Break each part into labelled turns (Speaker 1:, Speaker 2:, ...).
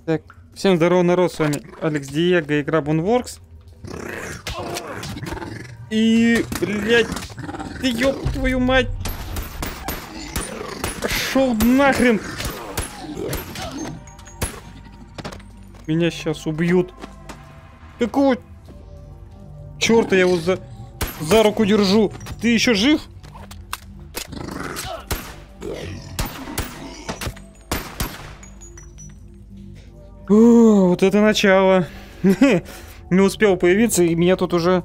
Speaker 1: Так, всем здорово, народ, с вами Алекс Диего, игра Boneworks. И, блядь, ты ёб твою мать! Пошёл нахрен! Меня сейчас убьют. Какого чёрта я его за руку держу? Ты еще жив? О, вот это начало. Не успел появиться, и меня тут уже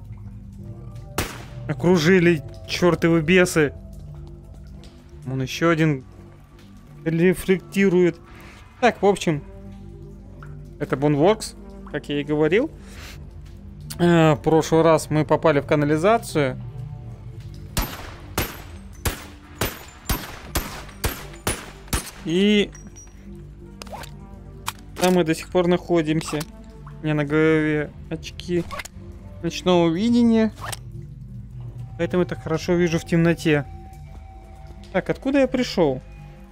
Speaker 1: окружили чертовы бесы. Он еще один рефлектирует. Так, в общем, это Boneworks, как я и говорил. В прошлый раз мы попали в канализацию. И там мы до сих пор находимся. У меня на голове очки ночного видения. Поэтому я так хорошо вижу в темноте. Так, откуда я пришел?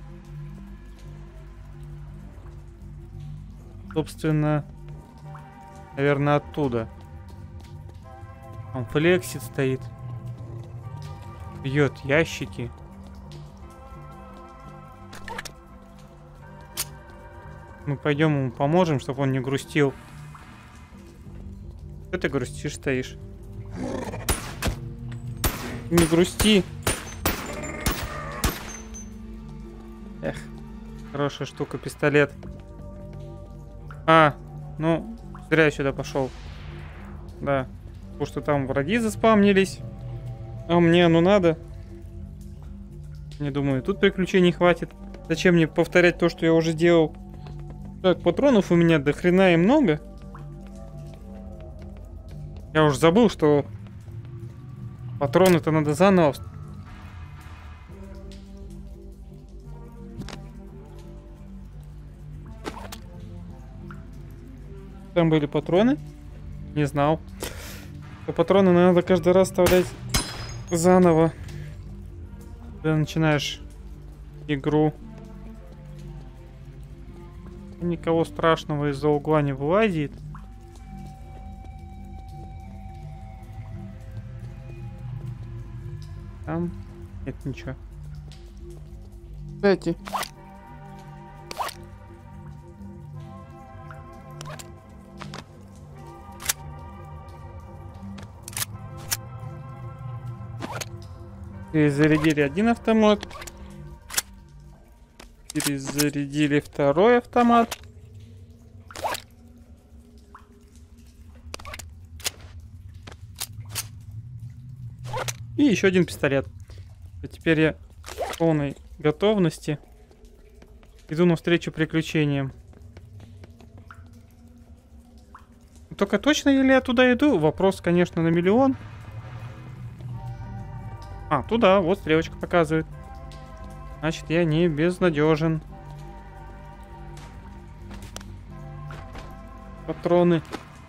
Speaker 1: Собственно, наверное, оттуда. Там флексит стоит. Бьет ящики. Мы пойдем ему поможем, чтобы он не грустил. Что ты грустишь, стоишь? Не грусти. Эх, хорошая штука, пистолет. Ну, зря я сюда пошел. Да, потому что там враги заспавнились. А мне оно надо. Не думаю, тут приключений хватит. Зачем мне повторять то, что я уже делал? Так, патронов у меня до хрена и много. Я уже забыл, что патроны-то надо заново. Там были патроны? Не знал. Что патроны надо каждый раз вставлять заново. Когда начинаешь игру. Никого страшного из-за угла не вылазит. Там нет ничего. Кстати. Перезарядили один автомат. Перезарядили второй автомат. И еще один пистолет. А теперь я в полной готовности иду навстречу приключениям. Только точно ли я туда иду? Вопрос, конечно, на миллион. Туда, вот стрелочка показывает. Значит, я не безнадежен. Патроны.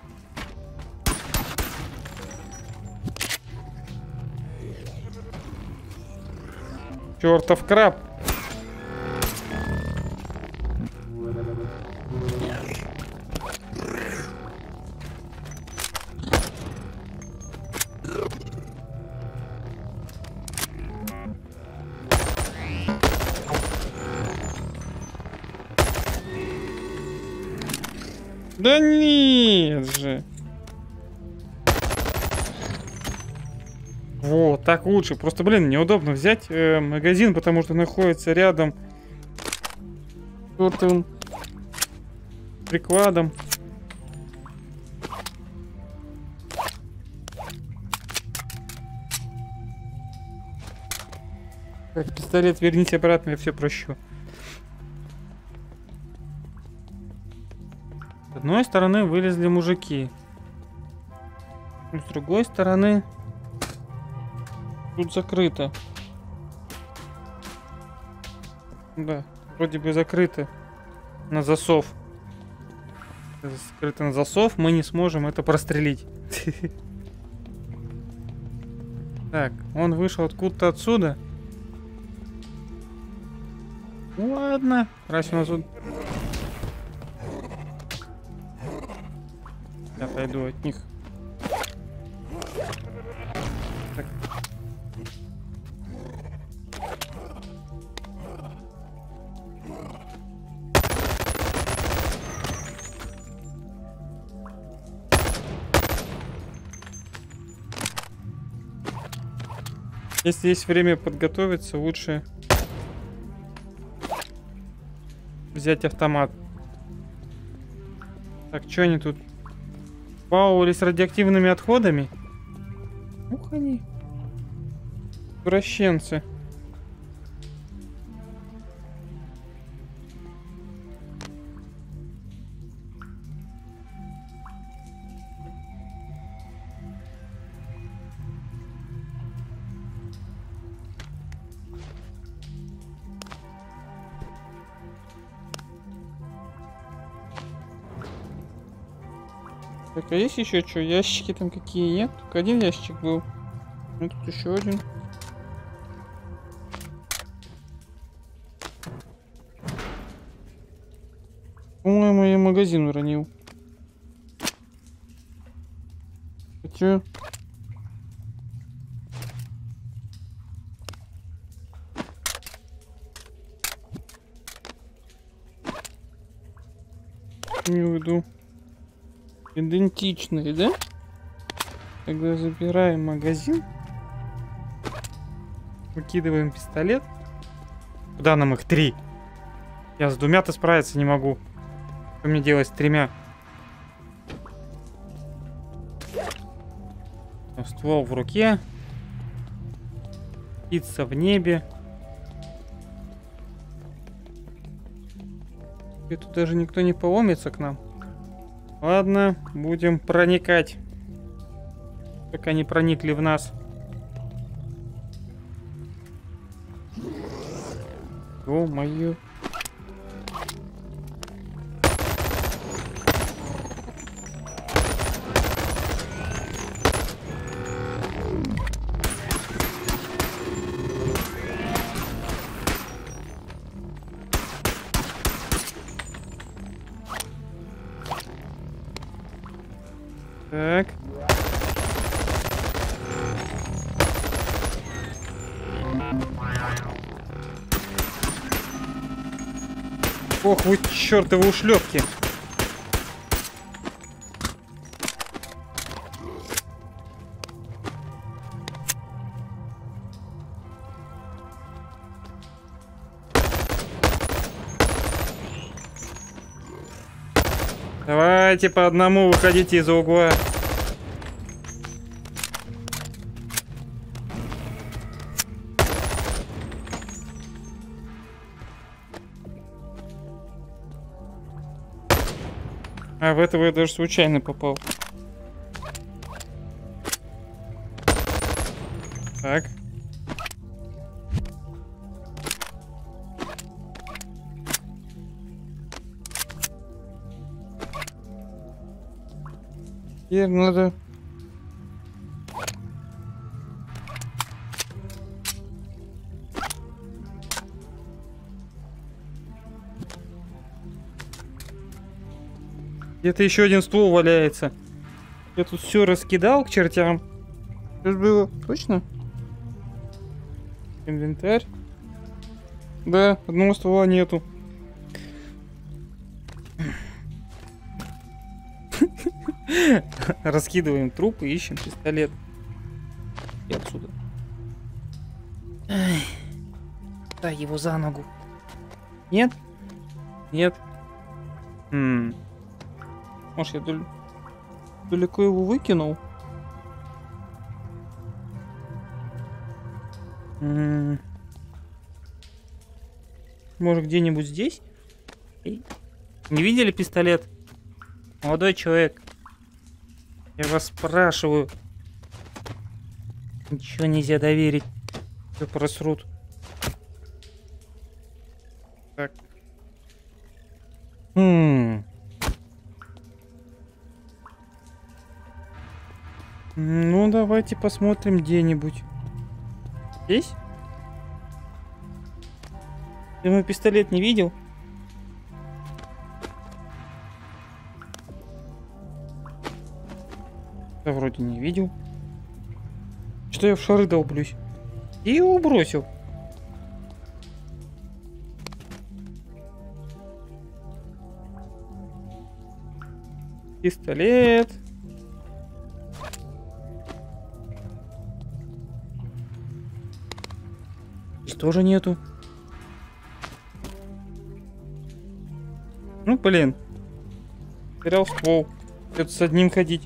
Speaker 1: Чертов краб. Да нет же. Вот, так лучше. Просто, блин, неудобно взять магазин, потому что находится рядом с чертовым прикладом. Так, пистолет верните обратно, я все прощу. С одной стороны вылезли мужики. С другой стороны тут закрыто. Да, вроде бы закрыто на засов. Закрыто на засов, мы не сможем это прострелить. Так, он вышел откуда-то отсюда. Ладно, раз у нас тут Я отойду от них. Так. Если есть время подготовиться, лучше взять автомат. Так, что они тут? Баловались радиоактивными отходами? Ух они. Извращенцы. Так, а есть еще что? Ящики там какие? Нет? Только один ящик был. Ну тут еще один. По-моему, я магазин уронил. Хотя... Не уйду. Идентичные, да? Тогда забираем магазин. Выкидываем пистолет. Куда нам их 3? Я с 2-то справиться не могу. Что мне делать с 3? Ствол в руке. Птица в небе. И тут даже никто не поломится к нам. Ладно, будем проникать. Пока не проникли в нас. О, мое. Так. Ох, вы чертовы ушлепки. Давайте по одному выходите из угла. А в этого я даже случайно попал. Так. Теперь надо... Где-то еще один ствол валяется. Я тут все раскидал к чертям. Что ж было? Точно? Инвентарь. Да, одного ствола нету. Раскидываем трупы, ищем пистолет. И отсюда. Дай его за ногу. Нет? Нет. Может, я далеко его выкинул? Может, где-нибудь здесь? Не видели пистолет? Молодой человек. Я вас спрашиваю. Ничего нельзя доверить. Все просрут. Так. Ну, давайте посмотрим где-нибудь. Здесь? Я мой пистолет не видел. Я вроде не видел. Что я в шары долблюсь? И его бросил. Пистолет. Здесь тоже нету. Ну, блин. Терял ствол. Придется с одним ходить.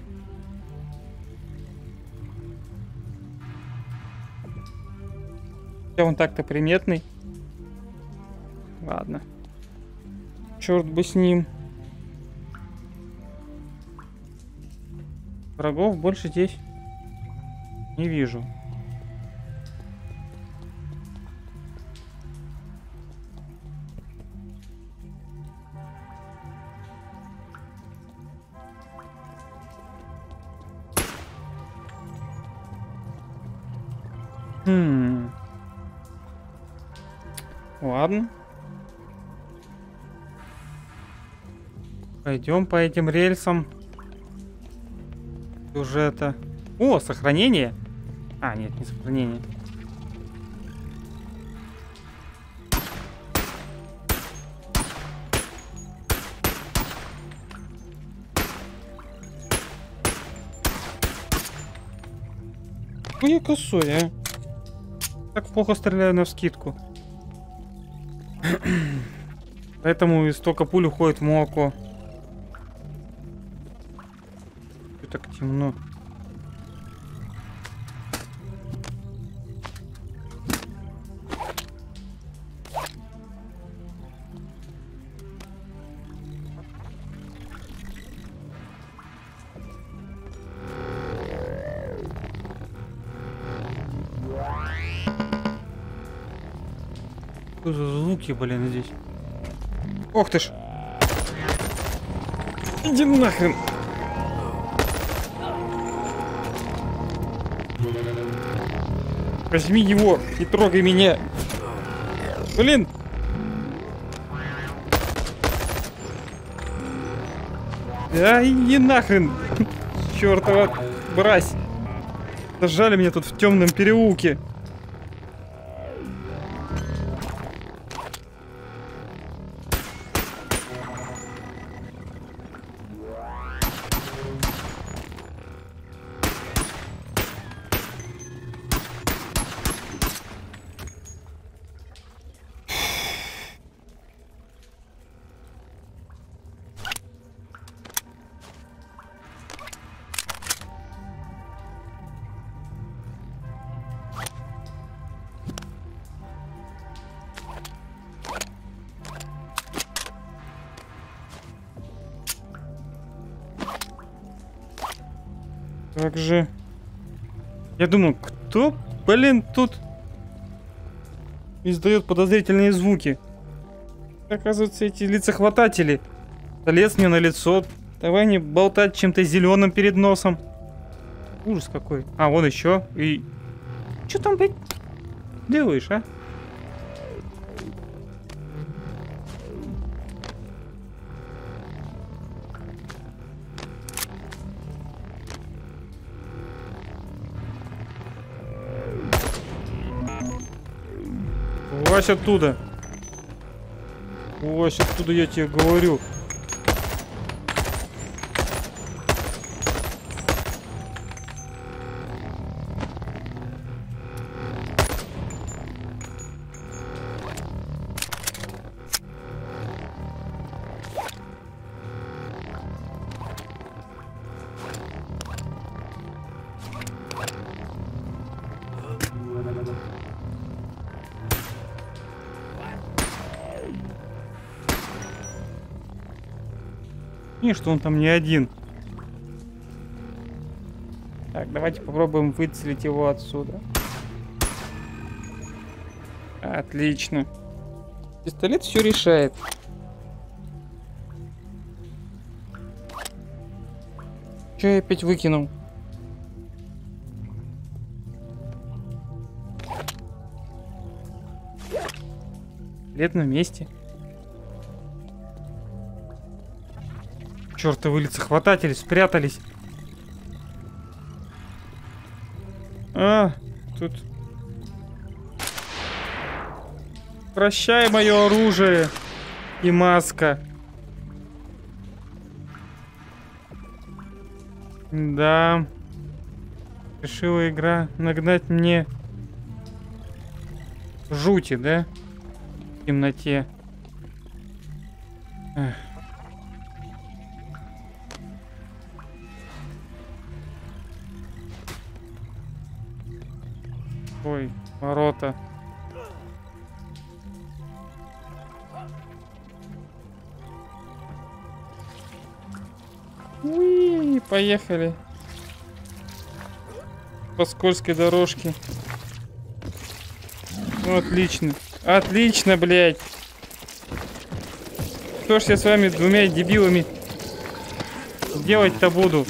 Speaker 1: Хотя он так-то приметный. Ладно. Черт бы с ним. Врагов больше здесь не вижу. Ладно. Пойдем по этим рельсам сюжета. О, сохранение. А, нет, не сохранение. Ну я косой, а. Так плохо стреляю навскидку. Поэтому и столько пуль уходит в молоко. И так темно. Что за звуки, блин, здесь? Ох ты ж! Иди нахрен! Возьми его и трогай меня! Блин! Да иди нахрен! Чёртова мразь! Зажали меня тут в темном переулке! Как же... Я думаю, кто, блин, тут издает подозрительные звуки? Оказывается, эти лицехвататели. Залез мне на лицо. Давай не болтать чем-то зеленым перед носом. Ужас какой. А, вон еще. И... Что там, блядь, делаешь, а? Вась оттуда. Вась оттуда, я тебе говорю. И что он там не один. Так, давайте попробуем выцелить его отсюда. Отлично. Пистолет все решает. Че я опять выкинул? Пистолет на месте. Чёртовы лицехвататели спрятались. Тут... Прощай мое оружие и маска. Да. Решила игра нагнать мне жути, да? В темноте. Эх. Ой, ворота. Уи, поехали. По скользкой дорожке. Ну, отлично. Отлично, блядь. Что ж я с вами двумя дебилами делать-то буду?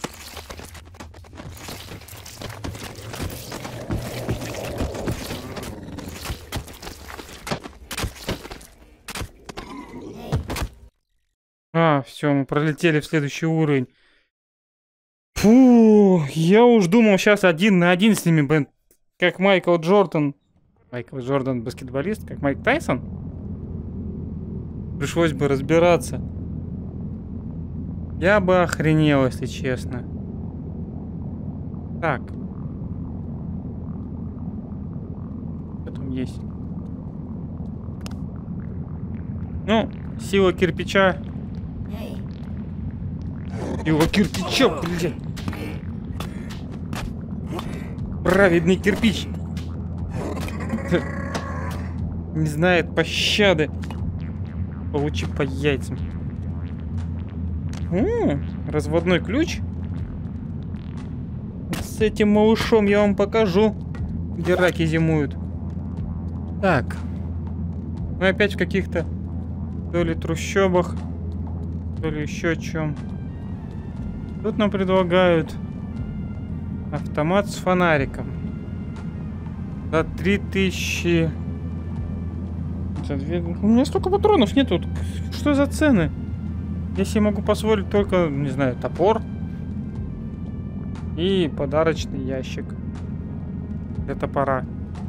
Speaker 1: Все, мы пролетели в следующий уровень. Фу, я уж думал, сейчас 1 на 1 с ними, блин, как Майкл Джордан. Майкл Джордан баскетболист, как Майк Тайсон. Пришлось бы разбираться. Я бы охренел, если честно. Так. Что там есть? Ну, сила кирпича. Сила кирпича, блядь. Праведный кирпич. Не знает пощады. Получи по яйцам. Разводной ключ. С этим малышом я вам покажу, где раки зимуют. Так. Мы опять в каких-то то ли трущобах, то ли еще чем. Тут нам предлагают автомат с фонариком. За 3000. У меня столько патронов нет тут. Что за цены? Я себе могу позволить только, не знаю, топор и подарочный ящик для топора.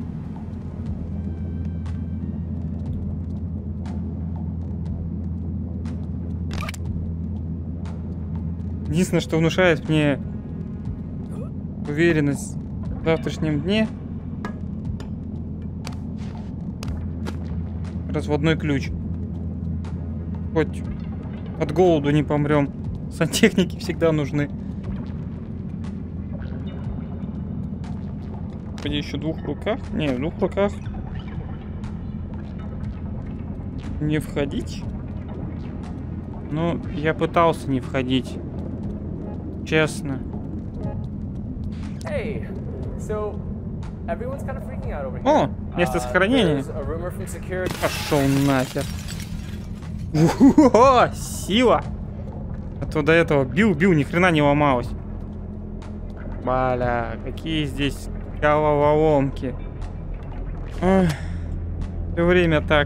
Speaker 1: Единственное, что внушает мне уверенность в завтрашнем дне, разводной ключ. Хоть от голоду не помрем. Сантехники всегда нужны. Господи, еще в 2 руках? Не, в 2 руках не входить. Но я пытался не входить. Честно. О, место сохранения. Пошел нахер. О, сила! А то до этого бил, ни хрена не ломалось. Бля, какие здесь головоломки. Ой, все время так.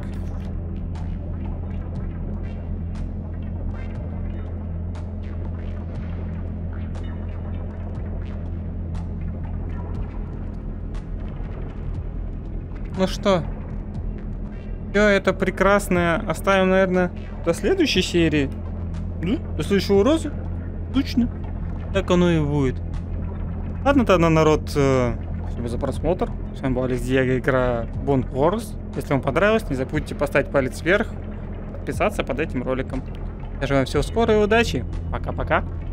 Speaker 1: Ну что, все это прекрасное оставим, наверное, до следующей серии. Да? До следующего раза. Точно. Так оно и будет. Ладно тогда, народ. Спасибо за просмотр. С вами был Алекс Диего, игра Bone Wars. Если вам понравилось, не забудьте поставить палец вверх, подписаться под этим роликом. Я желаю вам всего скорой удачи. Пока-пока.